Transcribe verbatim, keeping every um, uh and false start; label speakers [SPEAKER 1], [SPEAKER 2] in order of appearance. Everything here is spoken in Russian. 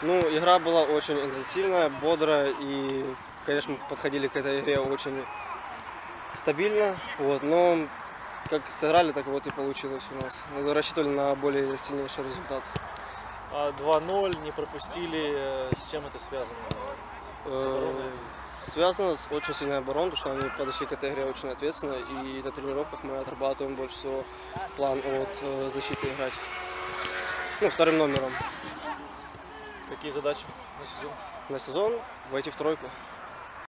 [SPEAKER 1] Ну, игра была очень интенсивная, бодрая, и, конечно, мы подходили к этой игре очень стабильно, вот, но как сыграли, так вот и получилось у нас. Мы рассчитывали на более сильнейший результат.
[SPEAKER 2] два ноль, не пропустили. С чем это связано? С обороной?
[SPEAKER 1] Связано с очень сильной обороной, потому что они подошли к этой игре очень ответственно, и на тренировках мы отрабатываем больше всего план от э, защиты играть. Ну, вторым номером.
[SPEAKER 2] Какие задачи на сезон?
[SPEAKER 1] На сезон войти в тройку.